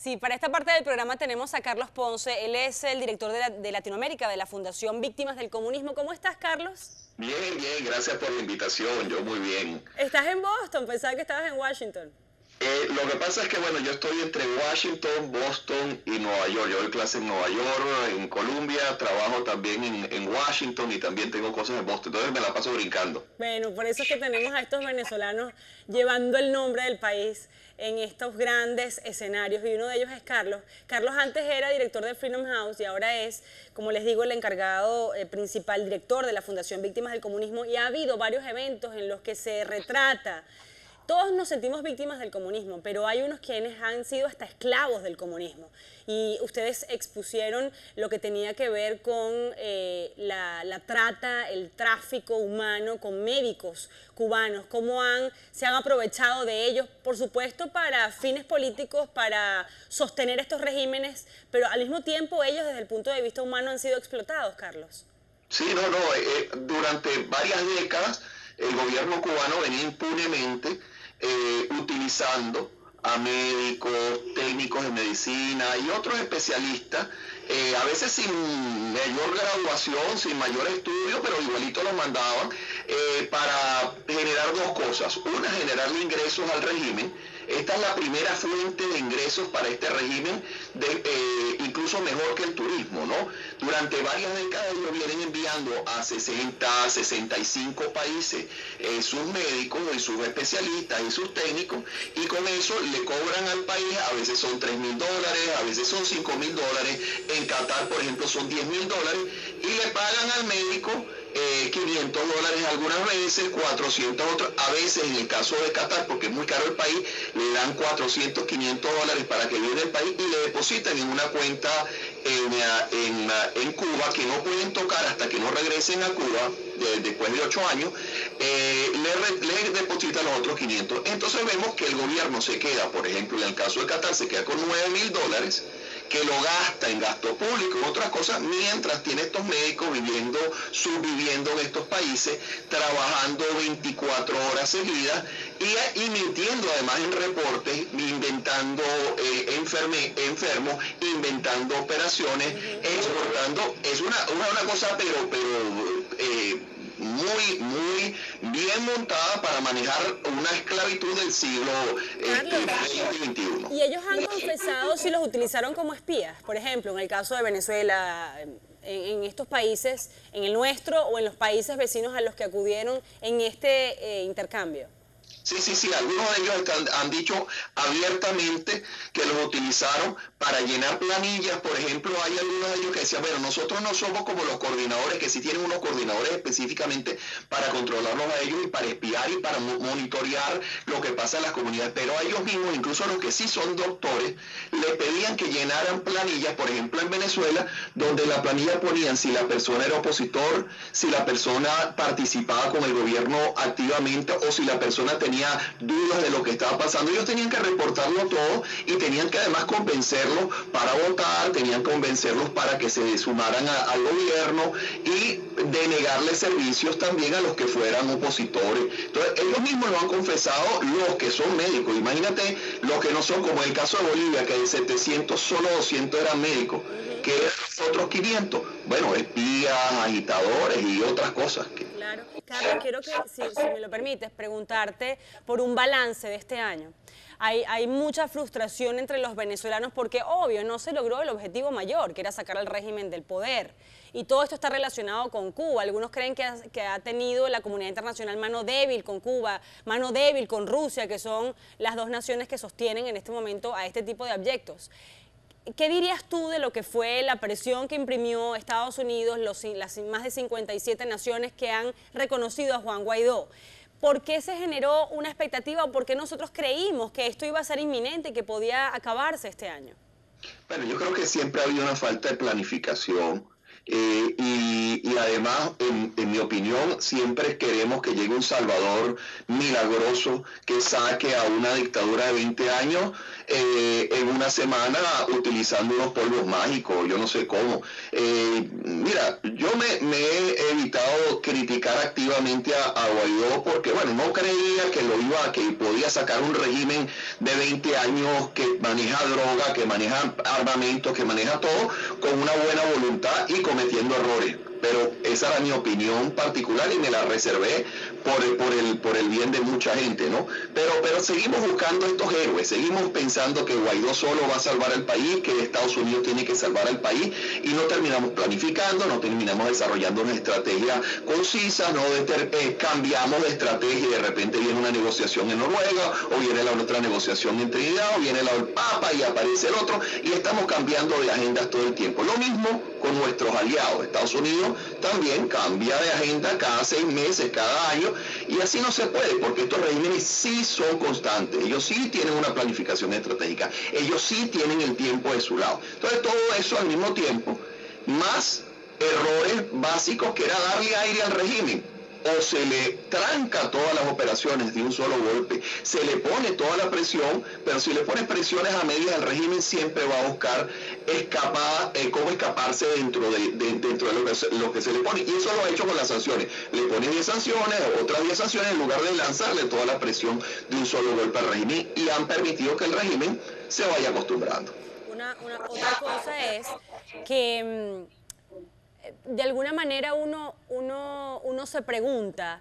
Sí, para esta parte del programa tenemos a Carlos Ponce. Él es el director de Latinoamérica de la Fundación Víctimas del Comunismo. ¿Cómo estás, Carlos? Bien, bien, gracias por la invitación, yo muy bien. Estás en Boston, pensaba que estabas en Washington. Lo que pasa es que, bueno, yo estoy entre Washington, Boston y Nueva York. Yo doy clase en Nueva York, en Columbia, trabajo también en Washington y también tengo cosas en Boston. Entonces me la paso brincando. Bueno, por eso es que tenemos a estos venezolanos llevando el nombre del país en estos grandes escenarios, y uno de ellos es Carlos. Carlos antes era director de Freedom House y ahora es, como les digo, el encargado principal, director de la Fundación Víctimas del Comunismo, y ha habido varios eventos en los que se retrata. Todos nos sentimos víctimas del comunismo, pero hay unos quienes han sido hasta esclavos del comunismo. Y ustedes expusieron lo que tenía que ver con la trata, el tráfico humano con médicos cubanos, cómo se han aprovechado de ellos, por supuesto, para fines políticos, para sostener estos regímenes, pero al mismo tiempo ellos desde el punto de vista humano han sido explotados, Carlos. Sí, durante varias décadas el gobierno cubano venía impunemente utilizando a médicos, técnicos de medicina y otros especialistas, a veces sin mayor graduación, sin mayor estudio, pero igualito los mandaban para generar dos cosas. Una, generarle ingresos al régimen. Esta es la primera fuente de ingresos para este régimen, incluso mejor que el turismo, ¿no? Durante varias décadas ellos vienen enviando a 60, 65 países sus médicos y sus especialistas y sus técnicos, y con eso le cobran al país, a veces son $3.000, a veces son $5.000, en Qatar, por ejemplo, son $10.000, y le pagan al médico $500 algunas veces, 400 otras, a veces en el caso de Qatar, porque es muy caro el país, le dan 400, $500 para que viene el país y le depositan en una cuenta en Cuba que no pueden tocar hasta que no regresen a Cuba después de 8 años, le depositan los otros 500. Entonces vemos que el gobierno se queda, por ejemplo, en el caso de Qatar, se queda con $9.000, que lo gasta en gasto público, en otras cosas, mientras tiene estos médicos subviviendo en estos países, trabajando 24 horas seguidas y mintiendo además en reportes, inventando enfermos, inventando operaciones, exportando. Es una cosa, pero muy bien montada para manejar una esclavitud del siglo XXI. Y ellos han confesado si los utilizaron como espías, por ejemplo, en el caso de Venezuela, en estos países, en el nuestro o en los países vecinos a los que acudieron en este intercambio. Sí, algunos de ellos han dicho abiertamente que los utilizaron para llenar planillas. Por ejemplo, hay algunos de ellos que decían, bueno, nosotros no somos como los coordinadores, que sí tienen unos coordinadores específicamente para controlarlos a ellos y para espiar y para monitorear lo que pasa en las comunidades, pero a ellos mismos, incluso a los que sí son doctores, le pedían que llenaran planillas, por ejemplo en Venezuela, donde la planilla ponían si la persona era opositor, si la persona participaba con el gobierno activamente o si la persona tenía dudas de lo que estaba pasando. Ellos tenían que reportarlo todo y tenían que además convencerlos para votar, tenían que convencerlos para que se sumaran al gobierno y denegarles servicios también a los que fueran opositores. Entonces ellos mismos lo han confesado, los que son médicos. Imagínate los que no son, como en el caso de Bolivia, que de 700 solo 200 eran médicos, que otros 500, bueno, espías, agitadores y otras cosas. Claro. Carlos, quiero que, si me lo permites, preguntarte por un balance de este año. Hay mucha frustración entre los venezolanos porque, obvio, no se logró el objetivo mayor, que era sacar al régimen del poder. Y todo esto está relacionado con Cuba. Algunos creen que ha tenido la comunidad internacional mano débil con Cuba, mano débil con Rusia, que son las dos naciones que sostienen en este momento a este tipo de abyectos. ¿Qué dirías tú de lo que fue la presión que imprimió Estados Unidos, las más de 57 naciones que han reconocido a Juan Guaidó? ¿Por qué se generó una expectativa o por qué nosotros creímos que esto iba a ser inminente y que podía acabarse este año? Bueno, yo creo que siempre ha habido una falta de planificación Y además, en mi opinión, siempre queremos que llegue un Salvador milagroso que saque a una dictadura de 20 años en una semana utilizando unos polvos mágicos, yo no sé cómo. Mira, yo me he evitado criticar activamente a Guaidó porque, bueno, no creía que podía sacar un régimen de 20 años que maneja droga, que maneja armamento, que maneja todo con una buena voluntad y cometiendo errores. Pero esa era mi opinión particular y me la reservé por el bien de mucha gente, ¿no? Pero seguimos buscando estos héroes, seguimos pensando que Guaidó solo va a salvar al país, que Estados Unidos tiene que salvar al país, y no terminamos planificando, no terminamos desarrollando una estrategia concisa, no cambiamos de estrategia y de repente viene una negociación en Noruega, o viene la otra negociación en Trinidad, o viene el Papa y aparece el otro, y estamos cambiando de agendas todo el tiempo. Lo mismo con nuestros aliados. Estados Unidos también cambia de agenda cada 6 meses, cada año, y así no se puede, porque estos regímenes sí son constantes, ellos sí tienen una planificación estratégica, ellos sí tienen el tiempo de su lado. Entonces todo eso al mismo tiempo, más errores básicos que era darle aire al régimen. O se le tranca todas las operaciones de un solo golpe, se le pone toda la presión, pero si le pones presiones a medias, el régimen siempre va a buscar cómo escaparse dentro de lo que se le pone. Y eso lo ha hecho con las sanciones. Le ponen 10 sanciones, otras 10 sanciones, en lugar de lanzarle toda la presión de un solo golpe al régimen, y han permitido que el régimen se vaya acostumbrando. Otra cosa es que de alguna manera uno se pregunta,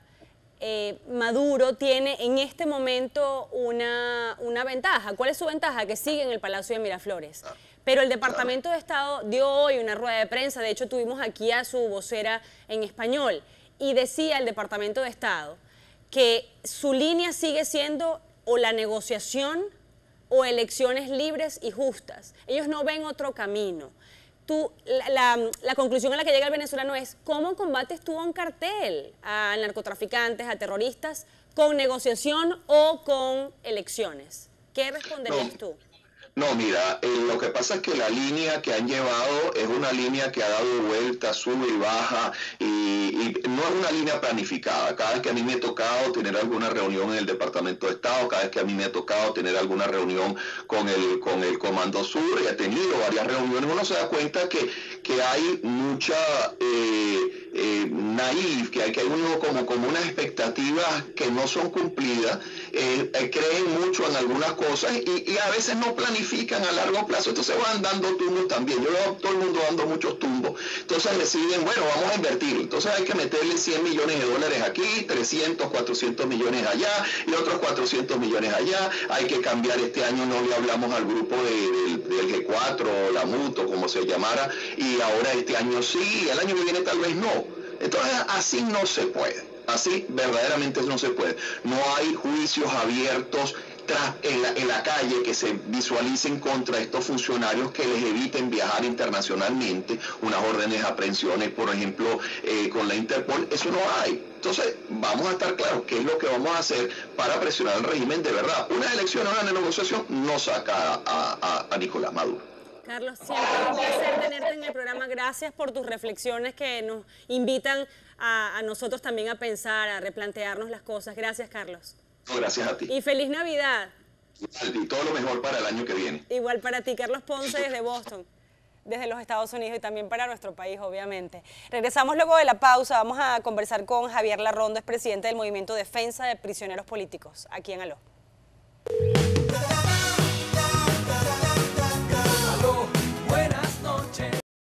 Maduro tiene en este momento una ventaja. ¿Cuál es su ventaja? Que sigue en el Palacio de Miraflores. Pero el Departamento de Estado dio hoy una rueda de prensa, de hecho tuvimos aquí a su vocera en español, y decía el Departamento de Estado que su línea sigue siendo o la negociación o elecciones libres y justas. Ellos no ven otro camino. La conclusión a la que llega el venezolano es: ¿cómo combates tú a un cartel, a narcotraficantes, a terroristas, con negociación o con elecciones? ¿Qué responderías tú? No, mira, lo que pasa es que la línea que han llevado es una línea que ha dado vueltas, sube y baja, y no es una línea planificada. Cada vez que a mí me ha tocado tener alguna reunión en el Departamento de Estado, cada vez que a mí me ha tocado tener alguna reunión con el Comando Sur, y he tenido varias reuniones, uno se da cuenta que hay mucha naif, que hay uno como unas expectativas que no son cumplidas, creen mucho en algunas cosas y a veces no planifican a largo plazo, entonces van dando tumbos también. Yo veo a todo el mundo dando muchos tumbos, entonces deciden, bueno, vamos a invertir, entonces hay que meterle 100 millones de dólares aquí, 300, 400 millones allá y otros 400 millones allá, hay que cambiar este año, no le hablamos al grupo del G4, la Muto, como se llamara, y ahora este año sí, el año que viene tal vez no. Entonces así no se puede. Así verdaderamente no se puede. No hay juicios abiertos en la calle que se visualicen contra estos funcionarios que les eviten viajar internacionalmente, unas órdenes de aprehensiones, por ejemplo, con la Interpol. Eso no hay. Entonces, vamos a estar claros qué es lo que vamos a hacer para presionar al régimen de verdad. Una elección o una negociación no saca a Nicolás Maduro. Carlos, siempre es un placer tenerte en el programa. Gracias por tus reflexiones que nos invitan a nosotros también a pensar, a replantearnos las cosas. Gracias, Carlos. No, gracias a ti. Y feliz Navidad. Y todo lo mejor para el año que viene. Igual para ti, Carlos Ponce, desde Boston, desde los Estados Unidos, y también para nuestro país, obviamente. Regresamos luego de la pausa. Vamos a conversar con Javier Larrondo, es presidente del Movimiento Defensa de Prisioneros Políticos, aquí en Aló.